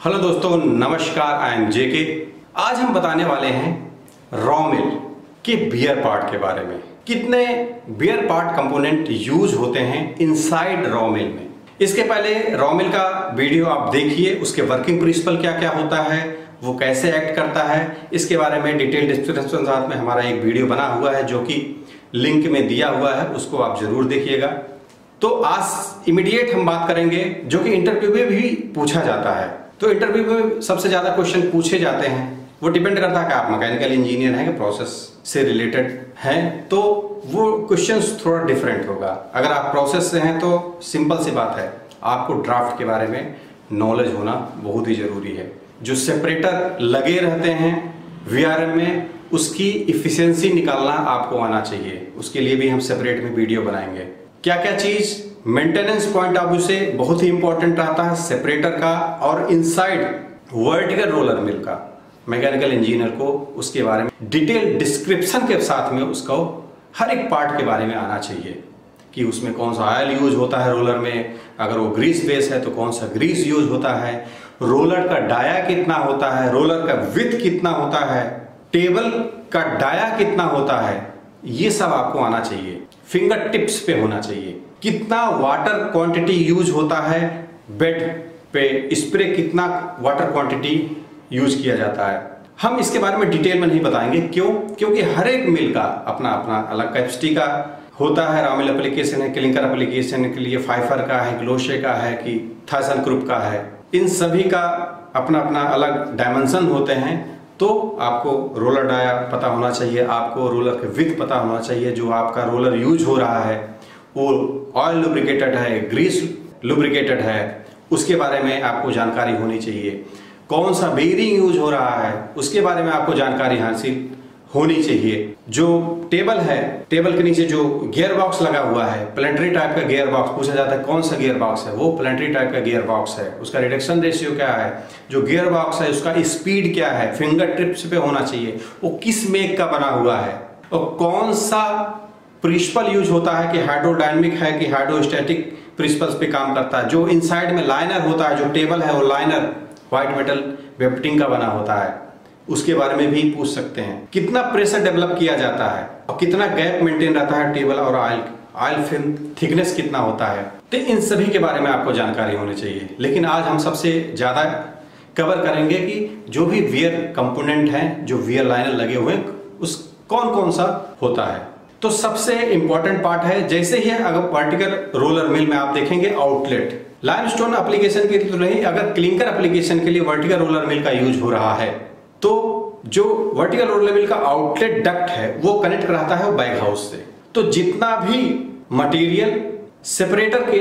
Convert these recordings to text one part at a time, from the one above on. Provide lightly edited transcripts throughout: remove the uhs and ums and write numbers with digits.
Hello दोस्तों, नमस्कार। I am JK. आज हम बताने वाले हैं रॉ मिल के बियर पार्ट के बारे में। कितने बियर पार्ट कंपोनेंट यूज होते हैं इनसाइड रॉ मिल में। इसके पहले रॉ मिल का वीडियो आप देखिए, उसके वर्किंग प्रिंसिपल क्या क्या होता है, वो कैसे एक्ट करता है, इसके बारे में डिटेल डिस्क्रिप्शन साथ में हमारा एक वीडियो बना हुआ है जो कि लिंक में दिया हुआ है, उसको आप जरूर देखिएगा। तो आज इमीडिएट हम बात करेंगे जो कि इंटरव्यू में भी पूछा जाता है। तो इंटरव्यू में सबसे ज्यादा क्वेश्चन पूछे जाते हैं, वो डिपेंड करता है कि आप मैकेनिकल इंजीनियर हैं कि प्रोसेस से रिलेटेड हैं, तो वो क्वेश्चंस थोड़ा डिफरेंट होगा। अगर आप प्रोसेस से हैं तो सिंपल सी बात है, आपको ड्राफ्ट के बारे में नॉलेज होना बहुत ही जरूरी है। जो सेपरेटर लगे रहते हैं वीआरएम में, उसकी इफिशियंसी निकालना आपको आना चाहिए। उसके लिए भी हम सेपरेट में वीडियो बनाएंगे। क्या क्या चीज मेंटेनेंस पॉइंट ऑफ व्यू से बहुत ही इंपॉर्टेंट रहता है सेपरेटर का और इनसाइड वर्टिकल रोलर मिल का। मैकेनिकल इंजीनियर को उसके बारे में डिटेल डिस्क्रिप्शन के साथ में उसको हर एक पार्ट के बारे में आना चाहिए कि उसमें कौन सा ऑयल यूज होता है रोलर में, अगर वो ग्रीस बेस है तो कौन सा ग्रीस यूज होता है, रोलर का डाया कितना होता है, रोलर का विड्थ कितना होता है, टेबल का डाया कितना होता है, ये सब आपको आना चाहिए। फिंगर टिप्स पे होना चाहिए। कितना वाटर क्वांटिटी यूज होता है बेड पे, स्प्रे कितना वाटर क्वांटिटी यूज किया जाता है। हम इसके बारे में डिटेल में नहीं बताएंगे। क्यों? क्योंकि हर एक मिल का अपना अपना अलग कैपेसिटी का होता है। रॉ मिल एप्लीकेशन है, क्लिंकर एप्लीकेशन के लिए फाइफर का है, ग्लोशे का है कि थाइसनक्रूप का है, इन सभी का अपना अपना अलग डायमेंशन होते हैं। तो आपको रोलर डाया पता होना चाहिए, आपको रोलर के विड्थ पता होना चाहिए, जो आपका रोलर यूज हो रहा है वो ऑयल लुब्रिकेटेड है, ग्रीस लुब्रिकेटेड है, उसके बारे में आपको जानकारी होनी चाहिए। कौन सा बेयरिंग यूज हो रहा है उसके बारे में आपको जानकारी हासिल होनी चाहिए। जो टेबल है, टेबल के नीचे जो गियर बॉक्स लगा हुआ है, प्लानेटरी टाइप का गियर बॉक्स, पूछा जाता है कौन सा गियर बॉक्स है, वो प्लानेटरी टाइप का गियर बॉक्स है। उसका रिडक्शन रेशियो क्या है, जो गियर बॉक्स है उसका स्पीड क्या है, फिंगर टिप्स पे होना चाहिए, वो किस मेक का बना हुआ है, और कौन सा प्रिंसिपल यूज होता है कि हाइड्रोडायनेमिक है कि हाइड्रोस्टैटिक प्रिंसिपल्स पे काम करता है। जो इनसाइड में लाइनर होता है, जो टेबल है वो लाइनर व्हाइट मेटल वेफ्टिंग का बना होता है, उसके बारे में भी पूछ सकते हैं। कितना प्रेशर डेवलप किया जाता है और कितना गैप मेंटेन रहता है टेबल और ऑयल फिल्म थिकनेस कितना होता है, तो इन सभी के बारे में आपको जानकारी होनी चाहिए। लेकिन आज हम सबसे ज्यादा कवर करेंगे कि जो भी वियर कंपोनेंट हैं, जो वियर लाइनर लगे हुए हैं, उस कौन कौन सा होता है। तो सबसे इंपॉर्टेंट पार्ट है, जैसे ही अगर वर्टिकल रोलर मिल में आप देखेंगे आउटलेट, लाइमस्टोन एप्लीकेशन के लिए तो नहीं, अगर क्लिंकर एप्लीकेशन के लिए वर्टिकल रोलर मिल का यूज हो रहा है तो जो वर्टिकल रोलर मिल का आउटलेट डक्ट है वो कनेक्ट कराता है बैग हाउस से। तो जितना भी मटेरियल सेपरेटर के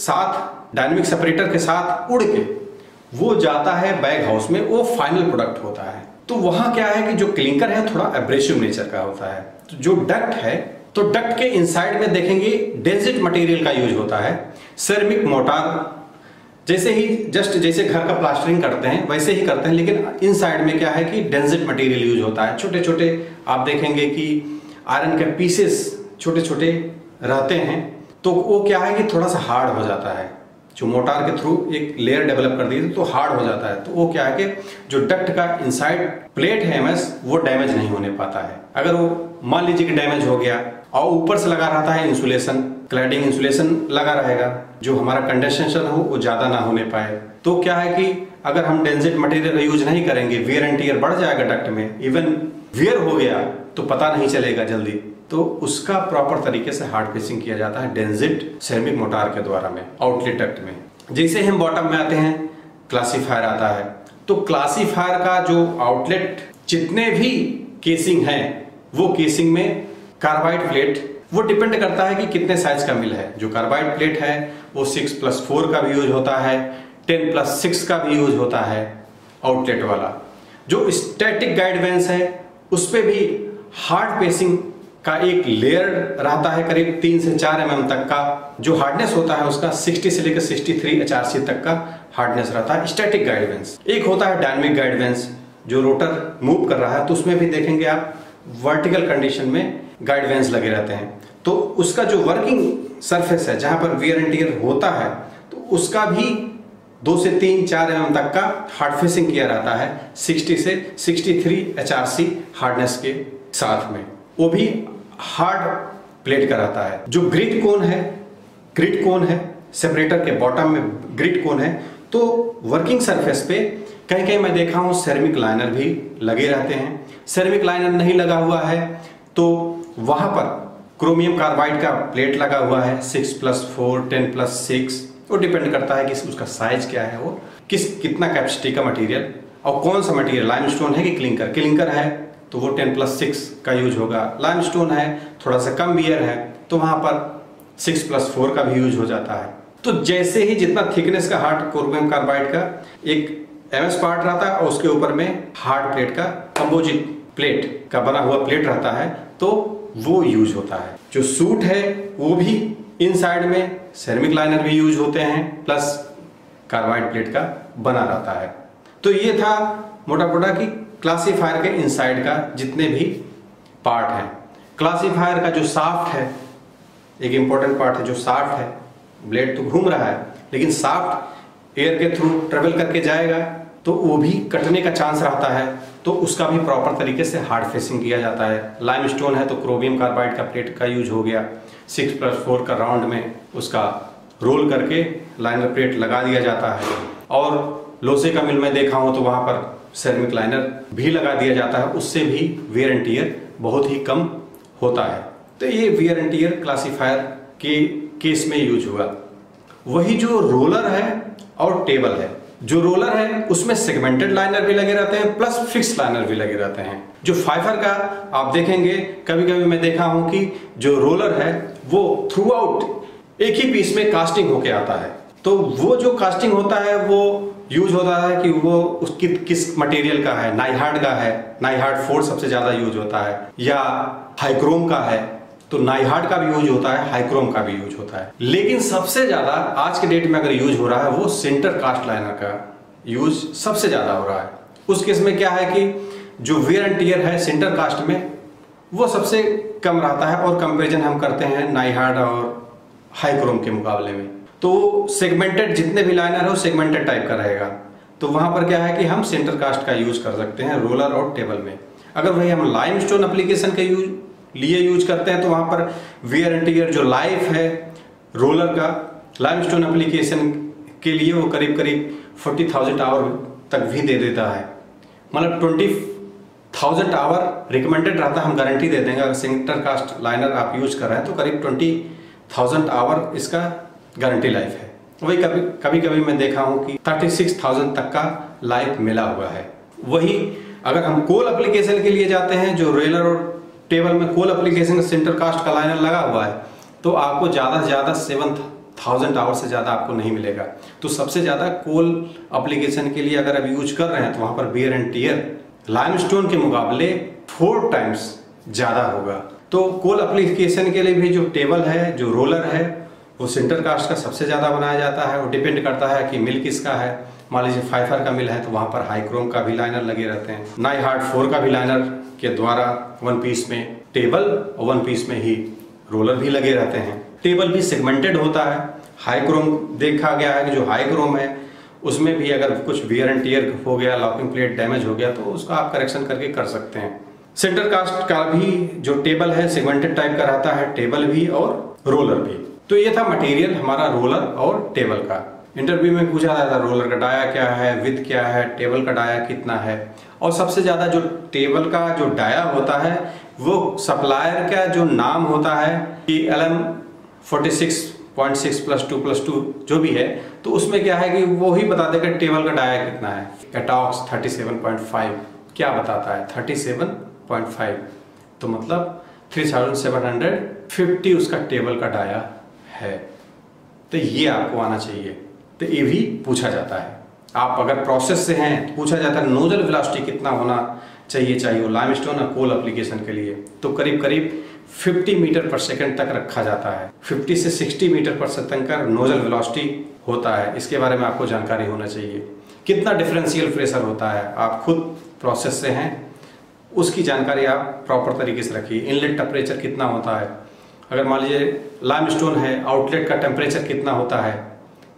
साथ, डायनेमिक सेपरेटर के साथ उड़ के वो जाता है बैग हाउस में, वो फाइनल प्रोडक्ट होता है। तो वहां क्या है कि जो क्लिंकर है थोड़ा एब्रेसिव नेचर का होता है। तो जो डक्ट है, तो डक्ट के इनसाइड में देखेंगे डेंसिट मटेरियल का यूज होता है। सेरेमिक मोटार जैसे ही जस्ट जैसे घर का प्लास्टरिंग करते हैं वैसे ही करते हैं, लेकिन इनसाइड में क्या है कि डेंसिट मटेरियल यूज होता है। छोटे छोटे आप देखेंगे कि आयरन के पीसेस छोटे छोटे रहते हैं, तो वो क्या है कि थोड़ा सा हार्ड हो जाता है। जो मोटार के थ्रू एक लेयर डेवलप कर दी तो हार्ड हो जाता है। तो वो क्या है कि जो डक्ट का इनसाइड प्लेट है एमएस, वो डैमेज नहीं होने पाता है। अगर वो मान लीजिए कि डैमेज हो गया और ऊपर से लगा रहता है इंसुलेशन, क्लैडिंग इंसुलेशन लगा रहेगा, जो हमारा कंडेंसेशन हो वो ज्यादा ना होने पाए, तो क्या है कि अगर हम डेंसिट मटेरियल का यूज नहीं करेंगे, वियर एंड टियर बढ़ जाएगा डक्ट में, इवन वियर हो गया तो पता नहीं चलेगा जल्दी। तो उसका प्रॉपर तरीके से हार्ड फिनिशिंग किया जाता है डेंसिट सेरेमिक मोटार के द्वारा में, आउटलेट डक्ट में। जैसे हम बॉटम में आते हैं, क्लासीफायर आता है। तो क्लासीफायर का जो आउटलेट जितने भी केसिंग हैं, वो केसिंग में कार्बाइड प्लेट, वो डिपेंड करता है कि कितने साइज का मिल है। जो कार्बाइड प्लेट है वो 6+4 का भी यूज होता है, 10+6 का भी यूज होता है आउटलेट वाला। जो स्टैटिक गाइड वेंस है उस पे भी हार्ड पेसिंग का एक लेयर रहता है, करीब 3 से 4 mm तक का। जो हार्डनेस होता है उसका 60 से लेकर 63 HRC तक का हार्डनेस रहता है, स्टैटिक गाइड वेंस। एक होता है डायनेमिक गाइड वेंस, जो रोटर मूव कर रहा है, तो उसमें भी देखेंगे आप वर्टिकल कंडीशन में गाइड वेंस लगे रहते हैं। तो उसका जो वर्किंग सरफेस है, जहां पर वियर एंड टियर होता है, तो उसका भी 2 से 3-4 mm तक का हार्ड फिनिशिंग किया रहता है 60 से 63 HRC हार्डनेस के साथ में, वो भी हार्ड प्लेट का रहता है। जो ग्रिड कोन है सेपरेटर के बॉटम में ग्रिड कोन है, तो वर्किंग सरफेस पे कहीं कहीं मैं देखा हूं सेरेमिक लाइनर भी लगे रहते हैं। सेरेमिक लाइनर नहीं लगा हुआ है तो वहां पर क्रोमियम कार्बाइड का प्लेट लगा हुआ है 6+4 10+6, वो डिपेंड करता है कि उसका साइज क्या है, वो कितना कैपेसिटी का मटेरियल और कौन सा मटेरियल, लाइमस्टोन है कि क्लिंकर है तो वो 10+6 का यूज होगा। लाइमस्टोन है थोड़ा सा कम बियर है तो वहां पर 6+4 का भी यूज हो जाता है। तो जैसे ही जितना थिकनेस का हार्ड क्रोमियम कार्बाइड का एक MS पार्ट रहता है और उसके ऊपर में हार्ड प्लेट का कंपोजिट प्लेट का बना हुआ प्लेट रहता है तो वो यूज होता है। जो सूट है वो भी इनसाइड में सेरेमिक लाइनर भी यूज होते हैं प्लस कार्बाइड प्लेट का बना रहता है। तो ये था मोटा मोटा कि क्लासीफायर के इनसाइड का जितने भी पार्ट हैं। क्लासीफायर का जो शाफ्ट है एक इंपॉर्टेंट पार्ट है, जो शाफ्ट है, ब्लेड तो घूम रहा है लेकिन शाफ्ट एयर के थ्रू ट्रेवल करके जाएगा तो वो भी कटने का चांस रहता है, तो उसका भी प्रॉपर तरीके से हार्ड फिनिशिंग किया जाता है। लाइमस्टोन है तो क्रोमियम कार्बाइड का प्लेट का यूज हो गया, 6+4 का राउंड में उसका रोल करके लाइनर प्लेट लगा दिया जाता है। और लोसे का मिल में देखा हो तो वहां पर सेरेमिक लाइनर भी लगा दिया जाता है, उससे भी वियर एंड टियर बहुत ही कम होता है। तो ये वियर एंड टियर क्लासीफायर के केस में यूज हुआ। वही जो रोलर है और टेबल है, जो रोलर है उसमें सेगमेंटेड लाइनर भी लगे रहते हैं प्लस फिक्स लाइनर भी लगे रहते हैं। जो फाइबर का आप देखेंगे, कभी कभी मैं देखा हूं कि जो रोलर है वो थ्रू आउट एक ही पीस में कास्टिंग होके आता है, तो वो जो कास्टिंग होता है वो यूज होता है कि वो उसकी किस मटेरियल का है, नाइहार्ड का है, नाइहार्ड 4 सबसे ज्यादा यूज होता है, या हाइक्रोम का है तो नाइहार्ड का भी यूज होता है, हाइक्रोम का भी यूज होता है। लेकिन सबसे ज्यादा आज के डेट में अगर यूज हो रहा है वो सेंटर कास्ट लाइनर का यूज सबसे ज्यादा हो रहा है। उस केस में क्या है कि जो वियर एंड टियर है सेंटर कास्ट में वो सबसे कम रहता है और कंपेरिजन हम करते हैं नाइहार्ड और हाइक्रोम के मुकाबले में। तो सेगमेंटेड जितने भी लाइनर है वो सेगमेंटेड टाइप का रहेगा, तो वहां पर क्या है कि हम सेंटर कास्ट का यूज कर सकते हैं रोलर और टेबल में। अगर वही हम लाइमस्टोन एप्लीकेशन के लिए यूज करते हैं तो वहां पर वियर एंड टियर जो लाइफ है रोलर का लाइमस्टोन एप्लीकेशन के लिए वो करीब करीब 40,000 आवर तक भी दे देता है, मतलब 20,000 आवर रिकमेंडेड रहता है। हम गारंटी दे देंगे अगर सेंटर कास्ट लाइनर आप यूज कर रहे हैं तो करीब 20,000 आवर इसका गारंटी लाइफ है। वही कभी कभी मैं देखा हूं कि 36,000 तक का लाइफ मिला हुआ है। वही अगर हम कोल एप्लीकेशन के लिए जाते हैं, जो रोलर और टेबल में कोल एप्लीकेशन सेंटर कास्ट का लाइनर लगा हुआ है, तो आपको ज्यादा से ज्यादा 7,000 आवर से ज्यादा आपको नहीं मिलेगा। तो सबसे ज्यादा कोल एप्लीकेशन के लिए अगर आप यूज कर रहे हैं तो वहां पर वियर एंड टियर लाइमस्टोन के मुकाबले 4 टाइम्स ज्यादा होगा। तो कोल एप्लीकेशन के लिए भी जो टेबल है, जो रोलर है, वो सेंटर कास्ट का सबसे ज्यादा बनाया जाता है। वो डिपेंड करता है कि मिल किसका है। मान लीजिए फाइबर का मिल है तो वहां पर हाइक्रोम का भी लाइनर लगे रहते हैं, नाइहार्ड 4 का भी लाइनर के द्वारा वन पीस में टेबल और वन पीस में ही रोलर भी लगे रहते हैं। टेबल भी सेगमेंटेड होता है। हाइक्रोम देखा गया है कि जो हाइक्रोम है उसमें भी अगर कुछ वियर एंड टियर हो गया, लॉकिंग प्लेट डैमेज हो गया, तो उसका आप करेक्शन करके कर सकते हैं। सेंटर कास्ट का भी जो टेबल है सेगमेंटेड टाइप का रहता है, टेबल भी और रोलर भी। तो ये था मटेरियल हमारा रोलर और टेबल का। इंटरव्यू में पूछा जाता है रोलर का डाया क्या है, विड्थ क्या है, टेबल का डाया कितना है। और सबसे ज्यादा जो टेबल का जो डाया होता है वो सप्लायर का जो नाम होता है कि LM 46.6 + 2 + 2 जो भी है, तो उसमें क्या है कि वो ही बता देगा टेबल का डाया कितना है। कैटॉक्स 37.5 क्या बताता है, 37.5, तो मतलब 3750 उसका टेबल का डाया है। तो ये आपको आना चाहिए। तो ये भी पूछा जाता है। आप अगर प्रोसेस से हैं तो पूछा जाता है नोजल वेलोसिटी कितना होना चाहिए वो लाइमस्टोन और कोल एप्लीकेशन के लिए, तो करीब करीब 50 मीटर पर सेकंड तक रखा जाता है। 50 से 60 मीटर पर सेकंड का नोजल वेलोसिटी होता है। इसके बारे में आपको जानकारी होना चाहिए। कितना डिफरेंशियल प्रेशर होता है, आप खुद प्रोसेस से हैं, उसकी जानकारी आप प्रॉपर तरीके से रखिए। इनलेट टेम्परेचर कितना होता है, अगर मान लीजिए लाइमस्टोन है, आउटलेट का टेम्परेचर कितना होता है,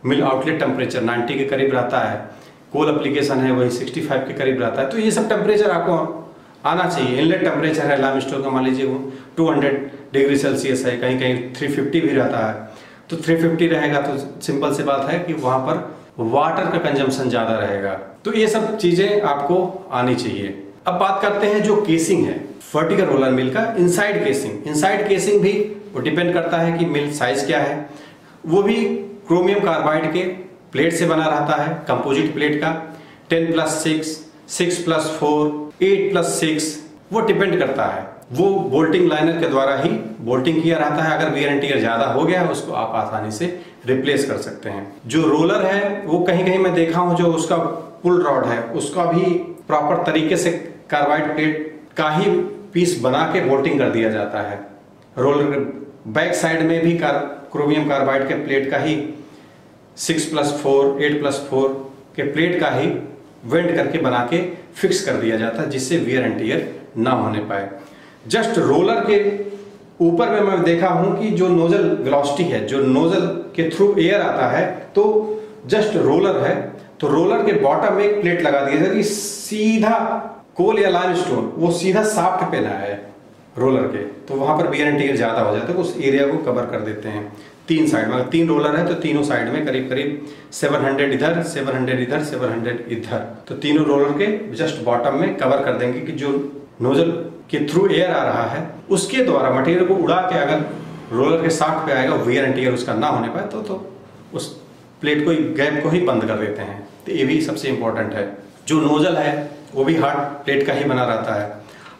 मिल आउटलेट टेम्परेचर 90 के करीब रहता है, कोल एप्लीकेशन है वही 65 के करीब रहता है। तो ये सब टेम्परेचर आपको आना चाहिए। इनलेट टेम्परेचर है लाइमस्टोन का, मान लीजिए वो 200 डिग्री सेल्सियस है, कहीं कहीं 350 भी रहता है। तो 350 रहेगा तो सिंपल सी बात है कि वहाँ पर वाटर का कंजम्पशन ज़्यादा रहेगा। तो ये सब चीज़ें आपको आनी चाहिए। अब बात करते हैं जो केसिंग है वर्टिकल रोलर मिल का, इनसाइड केसिंग। इनसाइड केसिंग भी वो डिपेंड करता है कि मिल साइज क्या है। वो भी क्रोमियम कार्बाइड के प्लेट से बना रहता है, कंपोजिट प्लेट का। 10+6, 6+4, 8+6 वो डिपेंड करता है। वो बोल्टिंग लाइनर के द्वारा ही बोल्टिंग किया रहता है। अगर वियर एंड टियर ज़्यादा हो गया है उसको आप आसानी से रिप्लेस कर सकते हैं। जो रोलर है वो कहीं कहीं मैं देखा हूँ जो उसका पुल रॉड है उसका भी प्रॉपर तरीके से कार्बाइड प्लेट का ही पीस बना के बोल्टिंग कर दिया जाता है। रोलर बैक साइड में भी क्रोमियम कार्बाइड के प्लेट का ही 6+4, 8+4 के प्लेट का ही वेल्ड करके बना के फिक्स कर दिया जाता है, जिससे वियर एंड टियर ना होने पाए। जस्ट रोलर के ऊपर में मैं देखा हूं कि जो नोजल वेलोसिटी है, जो नोजल के थ्रू एयर आता है, तो जस्ट रोलर है तो रोलर के बॉटम में एक प्लेट लगा दिया जाए कि सीधा कोल या लाइमस्टोन वो सीधा शाफ्ट पे ना है रोलर के, तो वहां पर वियर एंड टियर ज्यादा हो जाता है। उस एरिया को कवर कर देते हैं। 3 साइड में, 3 रोलर है तो तीनों साइड में करीब करीब 700 इधर, 700 इधर, 700 इधर, तो तीनों रोलर के जस्ट बॉटम में कवर कर देंगे कि जो नोजल के थ्रू एयर आ रहा है उसके द्वारा मटेरियल को उड़ा के अगर रोलर के शाफ्ट पे आएगा, वियर एंड टियर उसका ना होने पाए तो उस प्लेट को गैप को ही बंद कर देते हैं। तो ये भी सबसे इंपॉर्टेंट है। जो नोजल है वो भी हार्ड प्लेट का ही बना रहता है।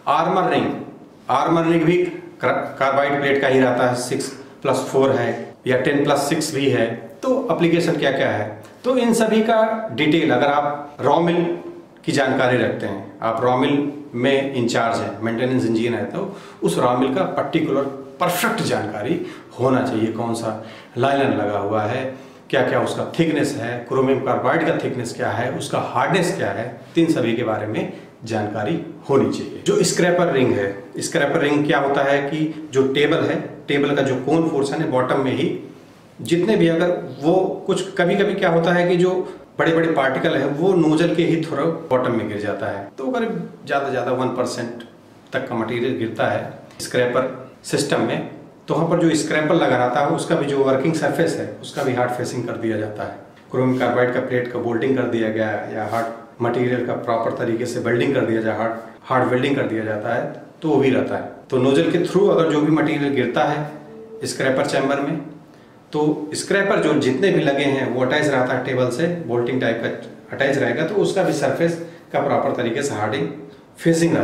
आर्मर रिंग भी कार्बाइड प्लेट का ही रहता है, 6+4 है या 10+6 भी है। तो एप्लीकेशन क्या क्या है, तो इन सभी का डिटेल अगर आप रॉ मिल की जानकारी रखते हैं, आप रॉ मिल में इंचार्ज है, मेंटेनेंस इंजीनियर है, तो उस रॉ मिल का पर्टिकुलर परफेक्ट जानकारी होना चाहिए। कौन सा लाइनर लगा हुआ है, क्या क्या उसका थिकनेस है, क्रोमियम कार्बाइड का थिकनेस क्या है, उसका हार्डनेस क्या है, तीन सभी के बारे में जानकारी होनी चाहिए। जो स्क्रैपर रिंग है, स्क्रैपर रिंग क्या होता है कि जो टेबल है, टेबल का जो कोन पोर्शन है बॉटम में ही जितने भी, अगर वो कुछ कभी कभी क्या होता है कि जो बड़े बड़े पार्टिकल है वो नोजल के ही थ्रू बॉटम में गिर जाता है, तो करीब ज़्यादा 1% तक का मटेरियल गिरता है स्क्रैपर सिस्टम में। तो वहाँ पर जो स्क्रैपर लगा रहता है उसका भी जो वर्किंग सरफेस है उसका भी हार्ड फेसिंग कर दिया जाता है। क्रोमियम कार्बाइड का प्लेट का बोल्टिंग कर दिया गया है या हार्ड मटेरियल का प्रॉपर तरीके से वेल्डिंग कर दिया जाए, हार्ड वेल्डिंग कर दिया जाता है, तो वो भी रहता है। तो नोजल के थ्रू अगर जो भी मटेरियल गिरता है स्क्रैपर चैम्बर में, तो स्क्रैपर जो जितने भी लगे हैं वो अटैच रहता है टेबल से, बोल्टिंग टाइप का अटैच रहेगा, तो उसका भी सरफेस का प्रॉपर तरीके से हार्ड फेसिंग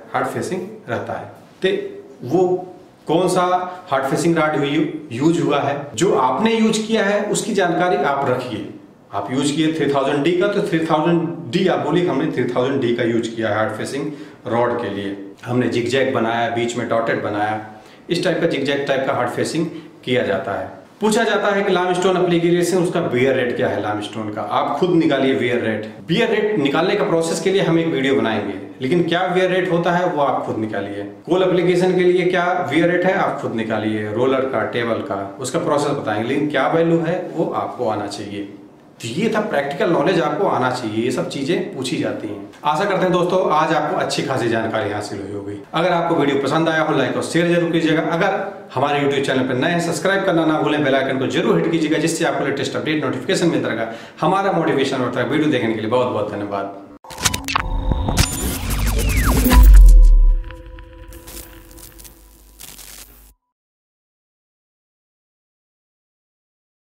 रहता है। तो वो कौन सा हार्ड फेसिंग रॉड यूज हुआ है, जो आपने यूज किया है उसकी जानकारी आप रखिए। आप यूज किए 3000D का, तो 3000D आप बोलिए हमने 3000D का यूज किया है हार्ड फेसिंग रॉड के लिए। हमने जिगजैग बनाया, बीच में डॉटेड बनाया, इस टाइप का जिगजैग टाइप का हार्ड फेसिंग किया जाता है। पूछा जाता है कि लाइमस्टोन एप्लीकेशन उसका वियर रेट क्या है लाइमस्टोन का। आप खुद निकालिए वियर रेट। वियर रेट निकालने का प्रोसेस के लिए हम एक वीडियो बनाएंगे, लेकिन क्या वियर रेट होता है वो आप खुद निकालिए। कोल एप्लीकेशन के लिए क्या वियर रेट है आप खुद निकालिए। रोलर का, टेबल का, उसका प्रोसेस बताएंगे, लेकिन क्या वैल्यू है वो आपको आना चाहिए। तो ये था प्रैक्टिकल नॉलेज, आपको आना चाहिए। ये सब चीजें पूछी जाती हैं। आशा करते हैं दोस्तों आज आपको अच्छी खासी जानकारी हासिल हुई होगी। अगर आपको वीडियो पसंद आया हो लाइक और शेयर जरूर कीजिएगा। अगर हमारे यूट्यूब चैनल पर नए हैं सब्सक्राइब करना ना भूलें, बेल आइकन को जरूर हिट कीजिएगा, जिससे आपको लेटेस्ट अपडेट नोटिफिकेशन मिलता रहेगा। हमारा मोटिवेशन होता है। वीडियो देखने के लिए बहुत बहुत धन्यवाद।